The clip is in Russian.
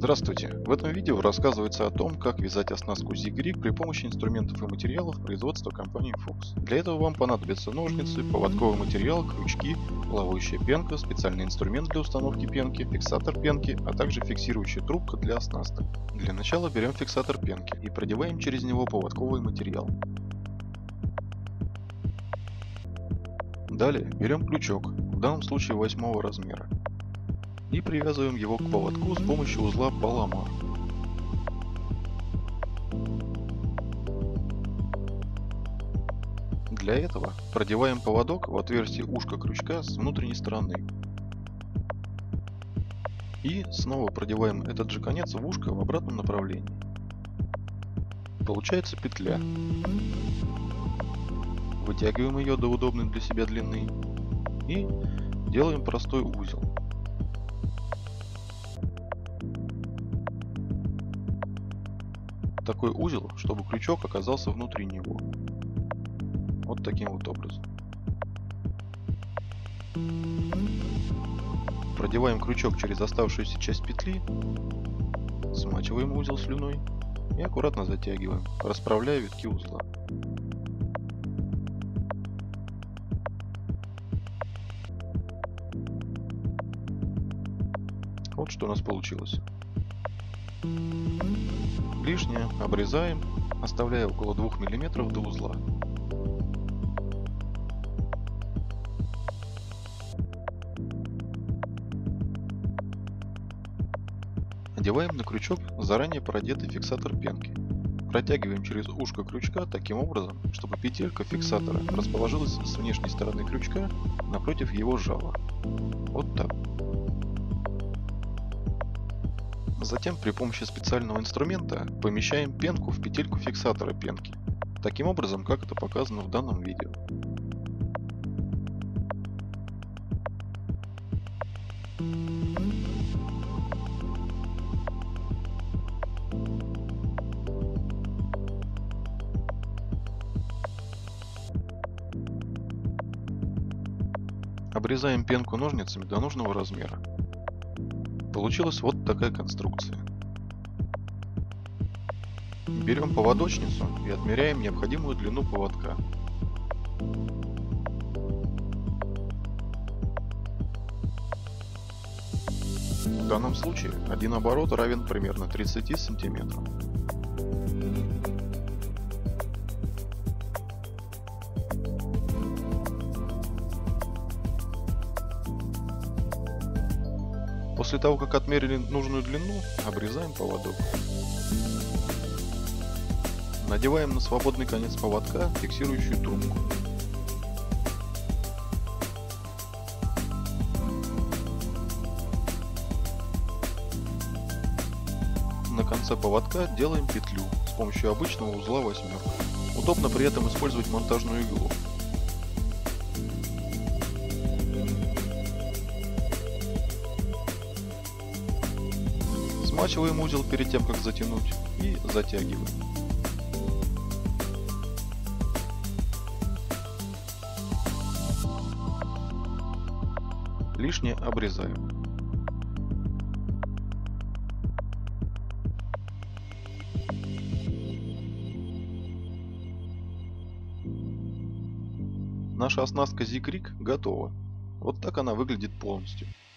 Здравствуйте! В этом видео рассказывается о том, как вязать оснастку ZigRig при помощи инструментов и материалов производства компании Fuchs. Для этого вам понадобятся ножницы, поводковый материал, крючки, плавающая пенка, специальный инструмент для установки пенки, фиксатор пенки, а также фиксирующая трубка для оснасток. Для начала берем фиксатор пенки и продеваем через него поводковый материал. Далее берем крючок, в данном случае 8 размера, и привязываем его к поводку с помощью узла Palomar. Для этого продеваем поводок в отверстие ушка крючка с внутренней стороны. И снова продеваем этот же конец в ушко в обратном направлении. Получается петля. Вытягиваем ее до удобной для себя длины и делаем простой узел. Такой узел, чтобы крючок оказался внутри него. Вот таким вот образом. Продеваем крючок через оставшуюся часть петли, смачиваем узел слюной и аккуратно затягиваем, расправляя витки узла. Вот что у нас получилось. Лишнее обрезаем, оставляя около 2 мм до узла. Надеваем на крючок заранее продетый фиксатор пенки. Протягиваем через ушко крючка таким образом, чтобы петелька фиксатора расположилась с внешней стороны крючка напротив его жала. Вот так. Затем при помощи специального инструмента помещаем пенку в петельку фиксатора пенки, таким образом, как это показано в данном видео. Обрезаем пенку ножницами до нужного размера. Получилась вот такая конструкция. Берем поводочницу и отмеряем необходимую длину поводка. В данном случае один оборот равен примерно 30 сантиметрам. После того, как отмерили нужную длину, обрезаем поводок. Надеваем на свободный конец поводка фиксирующую трубку. На конце поводка делаем петлю с помощью обычного узла восьмерка. Удобно при этом использовать монтажную иглу. Смачиваем узел перед тем, как затянуть, и затягиваем. Лишнее обрезаем. Наша оснастка ZigRig готова. Вот так она выглядит полностью.